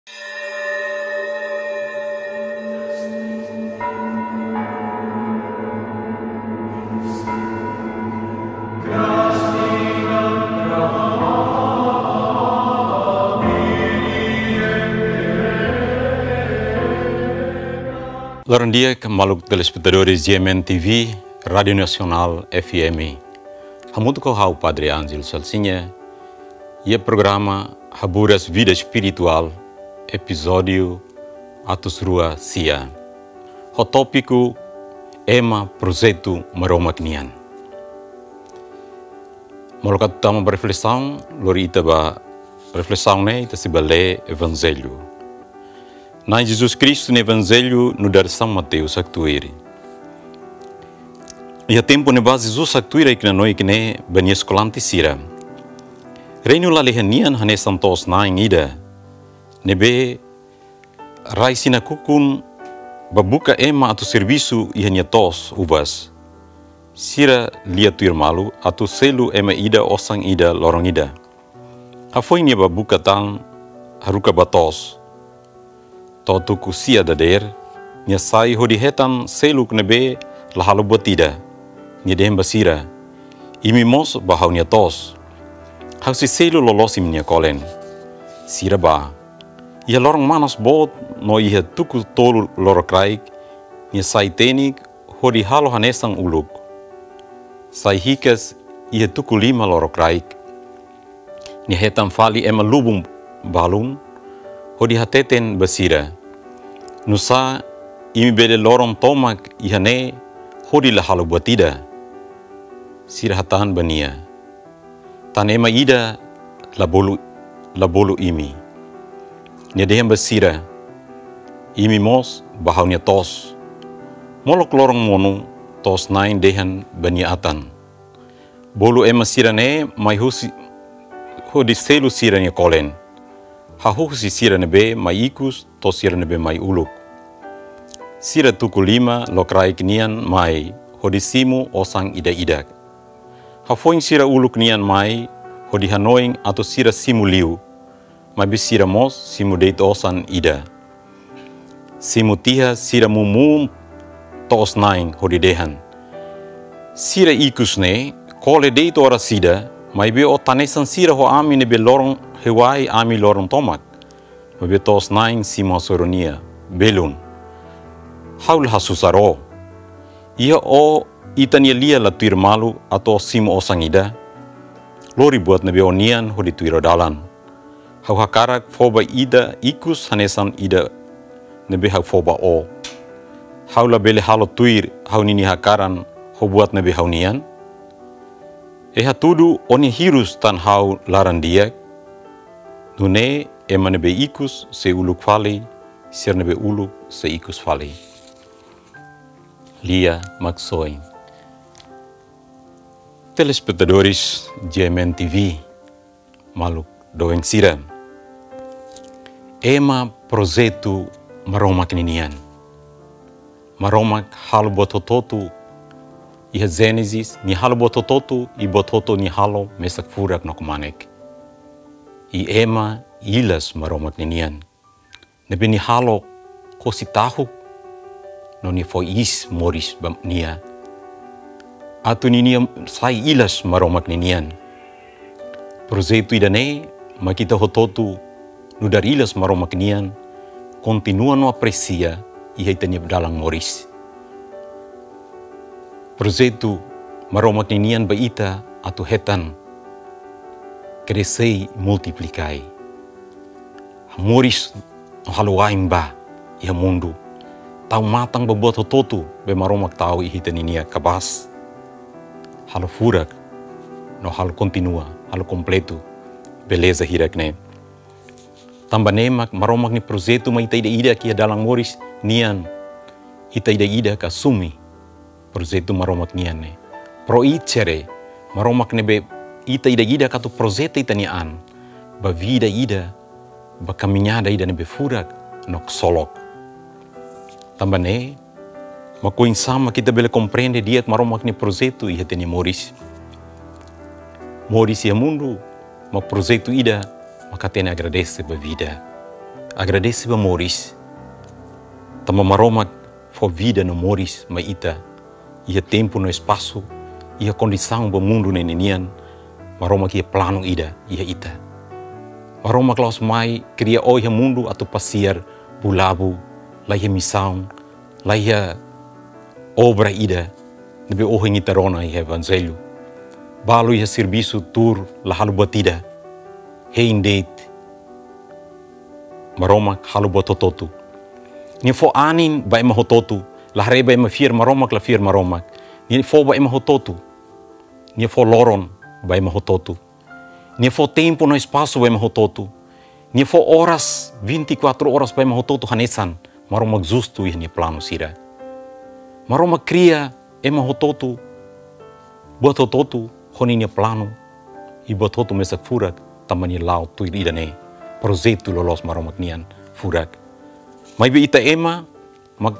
Bom dia, maluk telespectadores de GMN TV, Rádio Nacional FM. Hamutu ko hau Padre Angel Salsinha, e o programa Haburas Vida Espiritual, episódio Atos Rua Sia. O tópico Ema Projeto Maroma Knian. Malokat utama bereflexão, lori ita ba reflexão ne ita se balé Evangelho. Na Jesus Cristo no Evangelho no dar São Mateus actuire. E a tempo ne base Jesus actuire que na noi que ne bani escolante sira. Reino la lehanian hane santos na ida. Nebe rai sina kukun babuka ema atu serviço e hanya tos uvas. Sira lia tuir malu atu selu ema ida osang ida lorong ida. Afoi ni babuka tan haruka batos. Totu kusia dader, nya sai hodi hetan seluk nebe lahalo botida, nya dehem basira, imi mos bahau nya tos. Hau si selu lolosim nya kolen, sira ba, ia lorong manas bot no ia tuku tolu lorokraik, nya sai tenik hodi halo hanesang uluk. Sai hikas ia tuku 5 lorokraik, nya hetan fali ema lubung balun, hodi hateten basira. Nusa imi bele lorong tomak ihane hodi lahalo buatida. Sira hatahan bania. Tanema ida labolu imi. Nyadehem basira. Imi mos bahaunya tos. Molok lorong monu tos nain dehan bania atan. Bolu ema sira ne mai husi hodi selu sira nya kolen. Hahu si sira nebe mai ikus, to sira nebe mai uluk. Sira tuku 5 lokrai knian mai, hodi simu osang ida-idak. Hafoing sira uluk nian mai, hodi hanoing atau sira simu liu, mai bis sira mos simu deit osan ida. Simu tiha sira mumum tos naing hodi dehan. Sira ikus ne, kole deit ora sida, mai be o tanesan sira ho ami nebe lorong hewai ami lorong tomak. Mabe tos naing sima soronia, belun. Haul hasusaro. Ia o itania lia la tuir malu atau simo osangida. Lori buat nebe onian ho di tuiro dalan. Hau hakarak foba ida ikus hanesan ida nebe hau foba o. Hau la bele halo tuir hau nini hakaran ho buat nebe hau nian. Eha tudu oni hirus tan hau laran diak. Nune ema nebe ikus se uluk fali, sir nebe uluk se ikus fali. Lia Maxoin. Telespectadores GMN TV, maluk doeng sira. Ema projeto maromak ninian. Maromak halo botototu iha Genesis, ni halo botototu i bototo ni halo mesak furak nokumanek. I ema ilas maromak ninian. Nebe ni halo kosi tahu no ni foi is moris bam nia. Atu ninia sai ilas maromak ninian. Projeto idane makita hototu no dar ilas maromak nian continua no aprecia i heitania dalang moris. Projeto maromak ninian ba ita atu hetan crescei multiplicai. Moris haluain ba ia mundo. Tau matang bebuat hototu be maromak tau ihitaninia kabas. Halo furak no halo continua, halo completo. Beleza hirakne. Tamba nemak maromak ni projeto ma ita ida kia dalang moris nian. Ita ida ka sumi. Projeto maromak nian ne. Pro icere maromak ne be ita ida katu projeto itanian. Ba vida ida ba caminhada ida ne be furak nok solok. Tambane, makuin sama kita bele compreende diet maromak ni projeto i heteni moris. Moris ia mundo, ma projeto ida, makatene agradece ba vida. agradece para Moris. Tama maroma for vida no Moris, mas ita. Ia tempo no espaço, ia condição para mundo nenenian. Maroma que plano ida, ia ita. Maroma klaus mai cria oi mundo atau pasir, bulabu, laia missão, laia obra ida. Nebe oh ita rona ia evangelho. Balu ia serviço tur la halu batida. Heindet. Maroma halu botototu. Ni fo anin ba ema hototu. La reba ema fir maromak la fir maromak. Ni fo ba ema hototu. Ni fo loron ba ema hototu. Ni fo tempo no espaço ba ema hototu. Ni fo horas 24 horas ba ema hototu hanesan. Maromak justo ia ni plano sira. Maromak cria ema hototu. Buat hototu honi ni plano. I buat hototu mesak furak tamani lau tu ida ne. Projeto lolos maromak nian furak. Mai be ita ema mag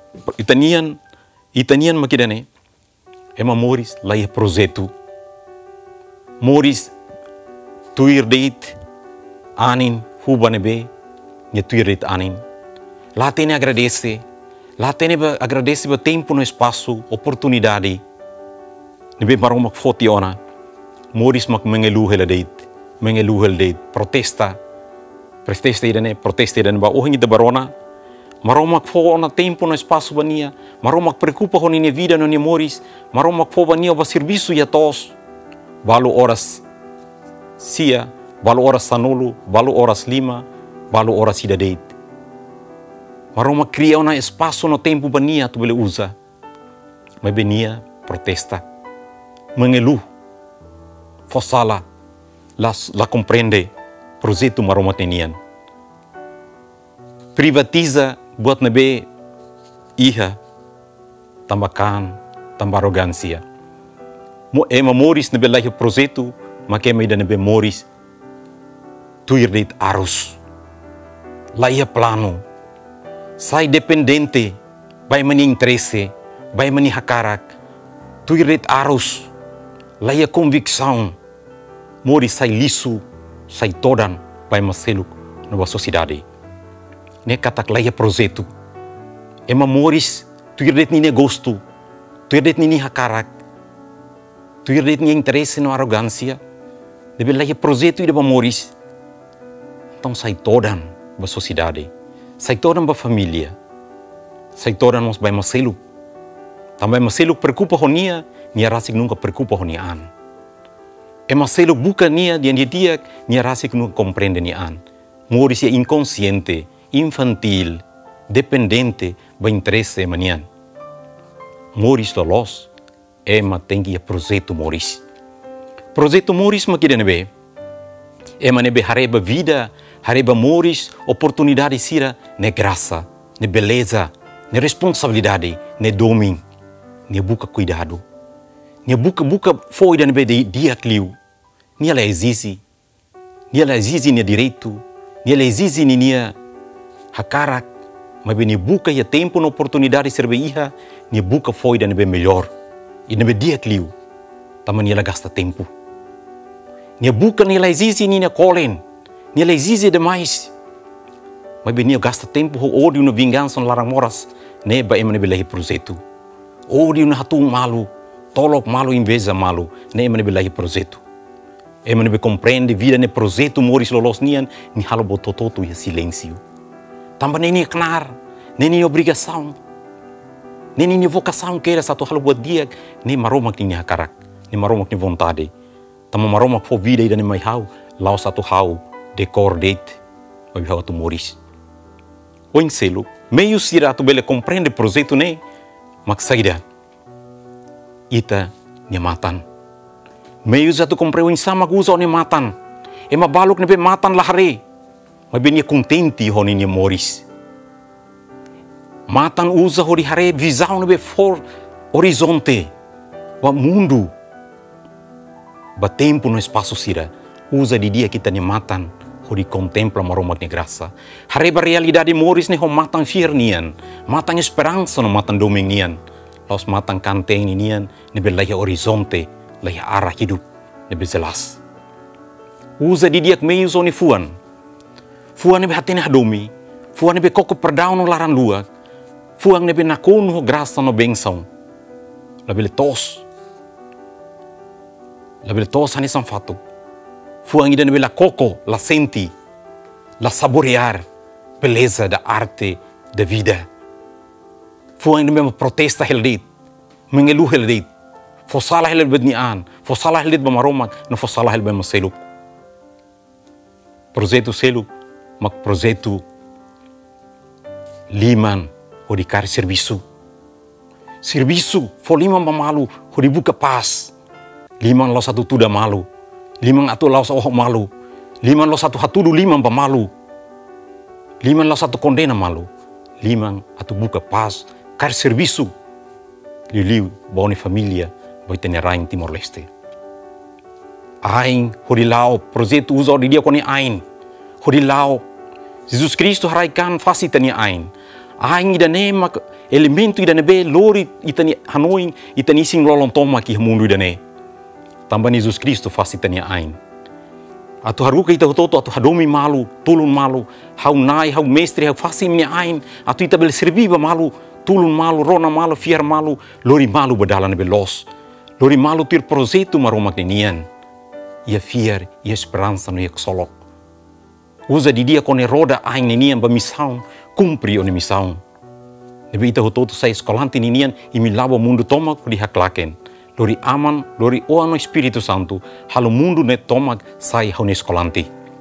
itanian makidane ema Moris laia projeto. Moris tuir deit anin hubane be nia tuir deit anin. Latene agradece ba tempo no espaço, oportunidade. Nebe maromak foti ona. Moris mak mengeluhel deit, protesta idane ba ohing ida barona. Maromak fo ona tempo no espaço bania, maromak preocupa honi ni vida no ni Moris, maromak fo bania ba serviço ia tos. Balu horas sia, balu horas sanulu, balu horas lima, balu horas ida deit. Maromak cria ona espaço no tempo bania tu bele usa. Mas benia protesta, mengeluh, fo sala, la compreende projeto maromak nenian. Privatiza buat nebe iha tambakan, tambah arogansia. Ema Moris nebe lahi projeto, make ema ida nebe Moris tuir deit arus. Laia plano. Sai dependente, bai mani interesse, bai mani hakarak. Tuir deit arus. Laia convicção. Moris sai liso, sai todan, bai maseluk nova sociedade. Ne katak laia projeto. Ema Moris tuir deit ni gosto, tuir deit ni hakarak, tuir deit ni interesse no arrogancia. Debe laia projeto ida ba Moris. Então sai todan ba sociedade, sai todan ba família, sai todan nos bai maseluk. Também maseluk preocupa honia, nia rasik nunca preocupa honia an. Ema maseluk buka nia dia nia rasik nunca compreende nia an. Moris é inconsciente, infantil, dependente ba interesse manian. Moris lolos, ema tengi projeto Moris. Projeto Moris makida nebe. Ema nebe hareba vida, hareba Moris, oportunidade sira, ne graça, ne beleza, ne responsabilidade, ne doming, ne buka cuidado. Ne buka foi da nebe dia cliu. Nia la exige ne direito, nia la exige ni nia hakarak, mas ne buka ya tempo na oportunidade serve iha, ne buka foi da nebe melhor. E nebe dia cliu, tama nia la gasta tempo. Nia buka nia la exige ni nia kolen, nia la exige demais. Mas nia gasta tempo ho ódio na vingança no larang moras, ne ba ema nebe lahi projeto. Ódio na hatung malu, tolok malu inveja malu, ne ema nebe lahi projeto. Ema nebe compreende vida ne projeto Moris lolos nian, ni halo botototo e silêncio. Também nem knar, nem obrigação, nem vocação que era satu halo buat dia, nem maromak ni hakarak, nem maromak ni vontade. Tama maromak fo vida ida ni mai hau, lau satu hau, decor date, mai hau tu Moris. O inselo, meio sira tu bele compreende projeto ne, mak saida. Ita ni matan. Meio za tu compreende insama guza ni matan. Ema baluk nebe matan lahare. Mas bem contente honi ni Moris. Matan usa hori hare visão nebe for horizonte. Wa mundo. Ba tempo no espaço sira. Usa di dia kita ni matan. Hori contempla maromak ni graça. Hare ba realidade Moris ne ho matan fier nian. Matan esperança no matan doming nian. Los matan kanteng ni nian. Nebe laia horizonte. Laia arah hidup. Nebe jelas. Usa di dia meio zoni fuan. Fuang nebe hatene hadomi. Fuang nebe koko perdau no laran luak. Fuang nebe nakonu ho grasa no bengsão. Labele tos. Labele tos hane san fato. Fuang ida nebe la koko, la senti, la saborear beleza da arte da vida. Fuang nebe protesta heldit, mengelu heldit. Fosala heldit bednian, fosala heldit bamaromak, no fosala heldit bamaseluk. Projeto seluk, mak projeto liman ho di kari serviço. Serviço fo liman bamalu ho di buka pas. Liman lo satu tuda malu. Liman atu lo satu malu. Liman lo satu hatudu liman bamalu. Liman lo satu kondena malu. Liman atu buka pas kari serviço. Liu boni familia boi tenerain Timor Leste. Ain ho di lao projeto uso di dia koni ain. Ho di lao Jesus Cristo haraikan fasi tani ain. Ain idane mak elemento idane be lori itani hanoing itani sing lolong toma ki mundu idane. Tambah Jesus Cristo fasi tani ain. Atu haruka ita toto atu hadomi malu, tulun malu, hau nai, hau mestre, hau fasi mini ain. Atu ita bel serviba malu, tulun malu, rona malu, fiar malu, lori malu badalan be los. Lori malu tir projeto maromak ninian. Ia fiar, ia esperança no ia solok. Usa di dia kone roda aing ninian ba misaun, kumpri one misaun. Nebe ita hototo sai skolanti ninian imi labo mundu tomak di haklaken. Lori aman, lori oano Espírito Santo, halo mundu ne tomak sai haune skolanti.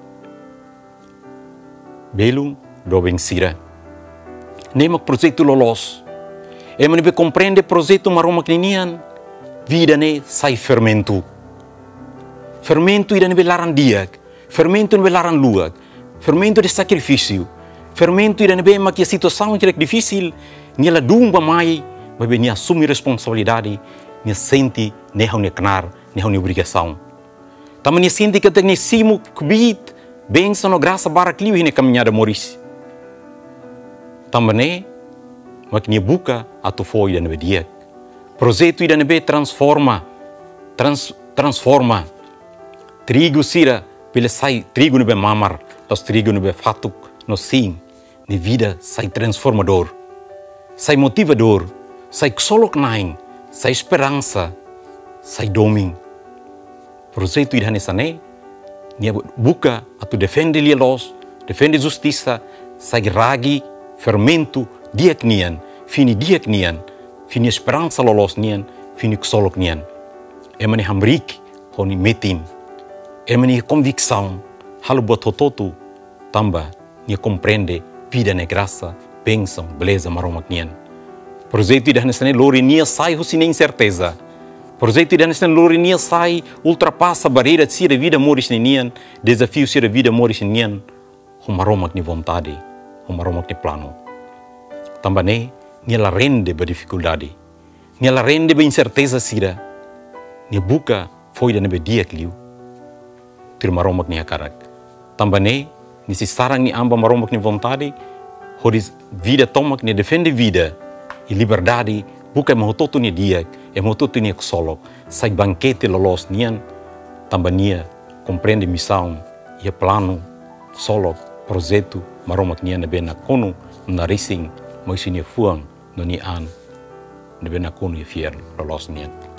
Belum dobeng sira. Nemak projeto lolos. Ema nebe compreende projeto maromak ninian, vida ne sai fermento. Fermento ida nebe laran diak, fermento nebe laran luak. Fermento de sacrifício. Fermento ida nebe mak a situação que é difícil, nia la dumba mai, bebe nia assumir responsabilidade, nia sente ne haune knar, ne haune obrigação. Tama nia sente que tem simo kubit, benção no graça barak liu hine caminhada moris. Tama ne mak nia buka atu fo ida nebe diak. Projeto ida nebe transforma. Trigo sira pela sai trigo nebe mamar. Los trigo nebe fatuk, no sim, ni vida sai transformador, sai motivador, sai solok naing, sai esperança, sai doming. Projeto idane sane, nia buka atu defende lielos, defende justiça, sai ragi, fermento, diak nian, fini esperança lolos nian, fini solok nian. Emani hamrik, honi metin, emani convicção, halo buat hototu, tambah nia compreende vida ne graça, bênção, beleza maromak nian. Projeto idane sane lori nia sai husine incerteza. Projeto idane sane lori nia sai ultrapassa barreira de da vida moris nian, desafio da vida moris nian, maromak ni vontade, maromak ni plano. Tambah ne nia la rende ba dificuldade, nia la rende ba incerteza sira, nia buka foi da nebe diak liu, tir maromak ni akarak. Tambah ne nisi sarang ni amba maromak ni vontade, hodis vida tomak ni defende vida, e liberdade, buka e mahototo ni diak, e mahototo ni solok, sai banquete lolos nian, tambah nia compreende missão, e plano, solok, projeto, maromak nian nebe na kono, na rising, mas ni fuang, no ni an, nebe na kono e fier lolos nian.